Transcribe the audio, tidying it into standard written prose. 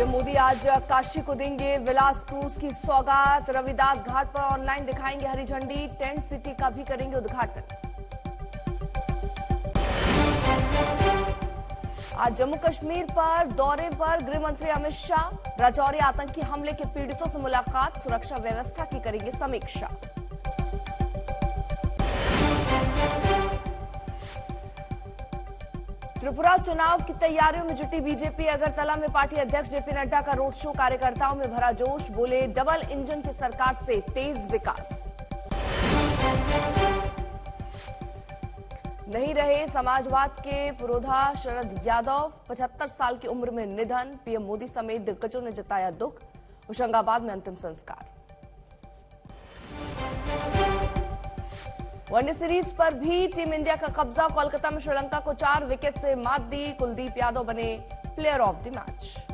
PM Modi आज काशी को देंगे विलास क्रूज की सौगात। रविदास घाट पर ऑनलाइन दिखाएंगे हरी झंडी। टेंट सिटी का भी करेंगे उद्घाटन। आज जम्मू कश्मीर पर दौरे पर गृह मंत्री अमित शाह। राजौरी आतंकी हमले के पीड़ितों से मुलाकात। सुरक्षा व्यवस्था की करेंगे समीक्षा। त्रिपुरा चुनाव की तैयारियों में जुटी बीजेपी। अगरतला में पार्टी अध्यक्ष जेपी नड्डा का रोड शो। कार्यकर्ताओं में भरा जोश। बोले, डबल इंजन की सरकार से तेज विकास। नहीं रहे समाजवाद के पुरोधा शरद यादव। 75 साल की उम्र में निधन। पीएम मोदी समेत दिग्गजों ने जताया दुख। होशंगाबाद में अंतिम संस्कार। वनडे सीरीज पर भी टीम इंडिया का कब्जा। कोलकाता में श्रीलंका को 4 विकेट से मात दी। कुलदीप यादव बने प्लेयर ऑफ द मैच।